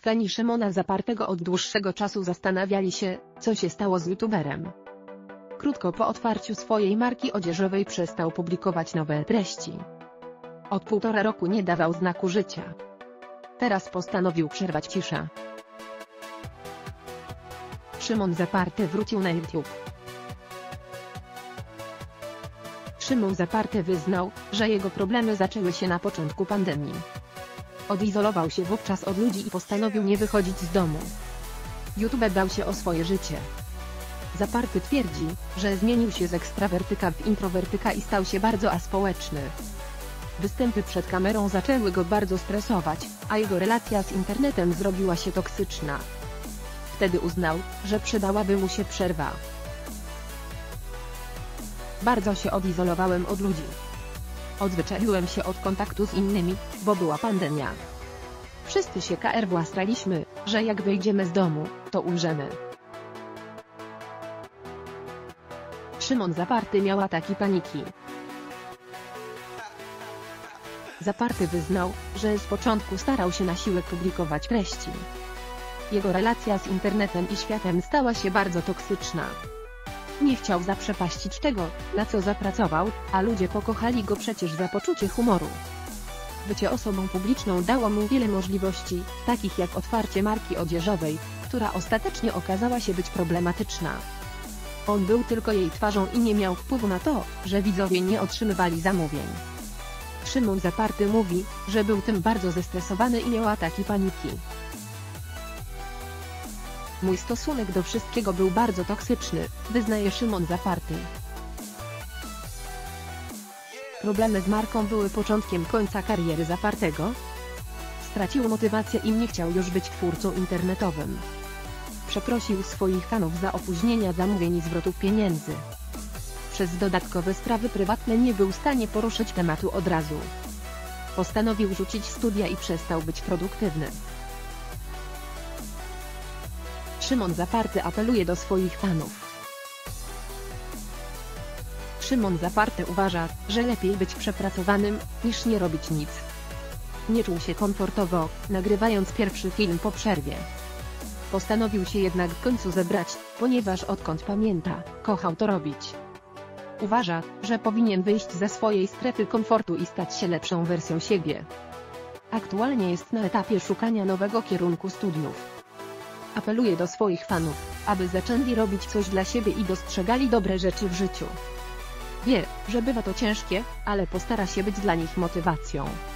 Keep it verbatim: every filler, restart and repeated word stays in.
Fani Szymona Zapartego od dłuższego czasu zastanawiali się, co się stało z youtuberem. Krótko po otwarciu swojej marki odzieżowej przestał publikować nowe treści. Od półtora roku nie dawał znaku życia. Teraz postanowił przerwać ciszę. Szymon Zaparty wrócił na YouTube. Szymon Zaparty wyznał, że jego problemy zaczęły się na początku pandemii. Odizolował się wówczas od ludzi i postanowił nie wychodzić z domu. YouTuber dał się o swoje życie. Zaparty twierdzi, że zmienił się z ekstrawertyka w introwertyka i stał się bardzo aspołeczny. Występy przed kamerą zaczęły go bardzo stresować, a jego relacja z internetem zrobiła się toksyczna. Wtedy uznał, że przydałaby mu się przerwa. Bardzo się odizolowałem od ludzi. Odzwyczaiłem się od kontaktu z innymi, bo była pandemia. Wszyscy się błaszczaliśmy, że jak wyjdziemy z domu, to umrzemy. Szymon Zaparty miał ataki paniki. Zaparty wyznał, że z początku starał się na siłę publikować treści. Jego relacja z internetem i światem stała się bardzo toksyczna. Nie chciał zaprzepaścić tego, na co zapracował, a ludzie pokochali go przecież za poczucie humoru. Bycie osobą publiczną dało mu wiele możliwości, takich jak otwarcie marki odzieżowej, która ostatecznie okazała się być problematyczna. On był tylko jej twarzą i nie miał wpływu na to, że widzowie nie otrzymywali zamówień. Szymon Zaparty mówi, że był tym bardzo zestresowany i miał ataki paniki. Mój stosunek do wszystkiego był bardzo toksyczny, wyznaje Szymon Zaparty. Problemy z marką były początkiem końca kariery Zapartego. Stracił motywację i nie chciał już być twórcą internetowym. Przeprosił swoich fanów za opóźnienia zamówień i zwrotów pieniędzy. Przez dodatkowe sprawy prywatne nie był w stanie poruszyć tematu od razu. Postanowił rzucić studia i przestał być produktywny. Szymon Zaparty apeluje do swoich fanów. Szymon Zaparty uważa, że lepiej być przepracowanym, niż nie robić nic. Nie czuł się komfortowo, nagrywając pierwszy film po przerwie. Postanowił się jednak w końcu zebrać, ponieważ odkąd pamięta, kochał to robić. Uważa, że powinien wyjść ze swojej strefy komfortu i stać się lepszą wersją siebie. Aktualnie jest na etapie szukania nowego kierunku studiów. Apeluje do swoich fanów, aby zaczęli robić coś dla siebie i dostrzegali dobre rzeczy w życiu. Wie, że bywa to ciężkie, ale postara się być dla nich motywacją.